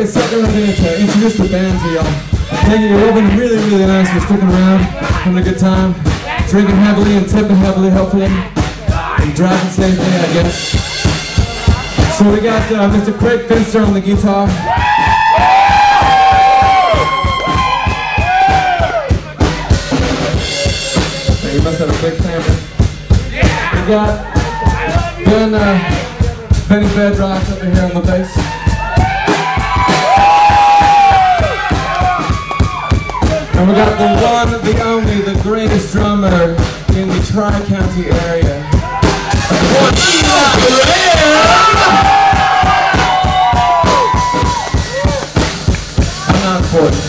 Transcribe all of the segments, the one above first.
a second, I'm going to introduce the band to y'all. Thank you, you've all been really, really nice for sticking around, having a good time, drinking heavily and tipping heavily, hopefully, and driving safely, I guess. So we got Mr. Craig Finster on the guitar. You must have a big family. We got Benny Bedrock over here on the bass. And we got the one, the only, the greatest drummer in the Tri-County area. I'm not important.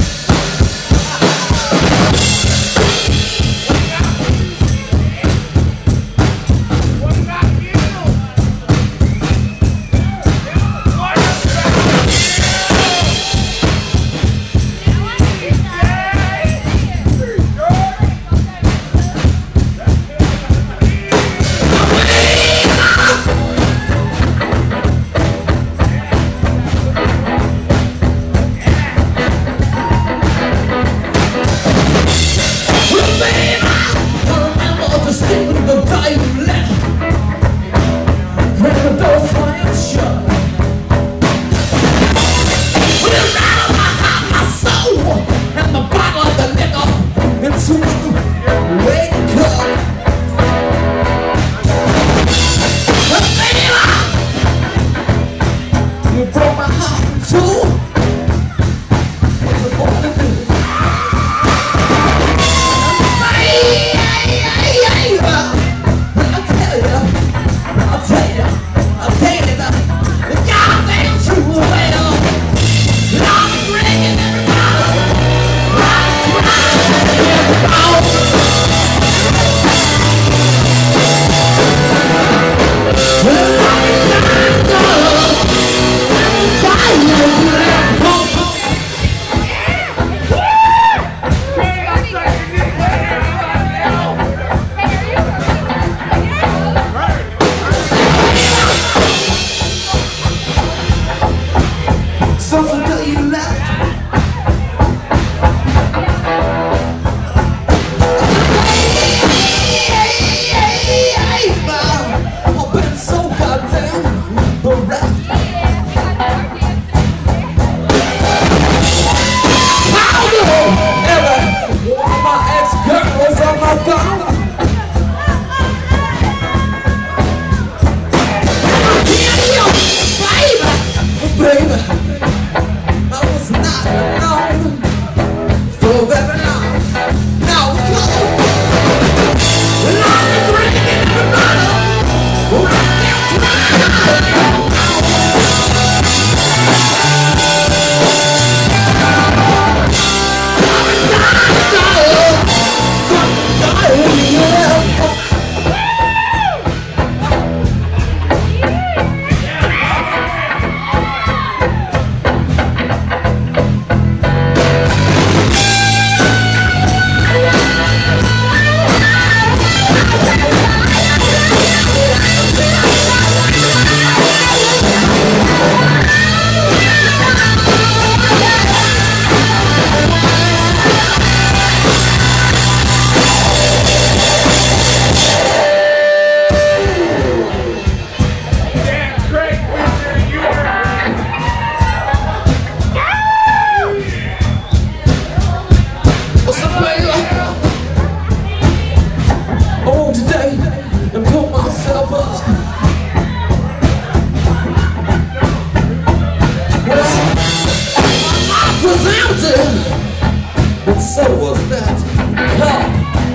So was that cup.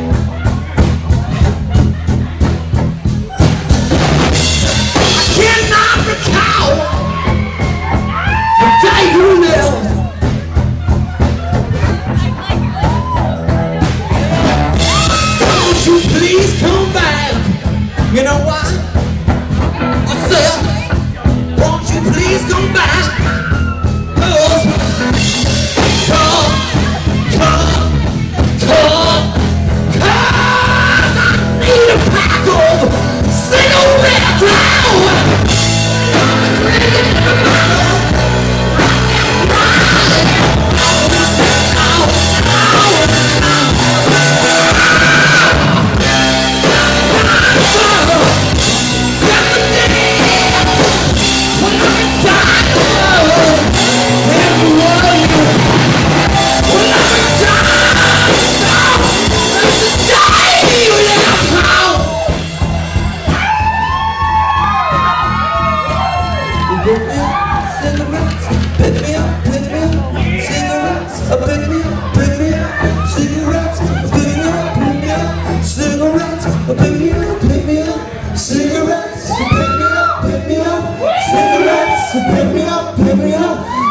I cannot recall the day you left. Won't you please come back? You know why? I said, won't you please come back? 'Cause come pick me up, pick me up. Cigarettes, pick me up, pick me up. Cigarettes, pick me up, pick me up. Cigarettes, pick me up, pick me up. Cigarettes, pick me up, pick me up.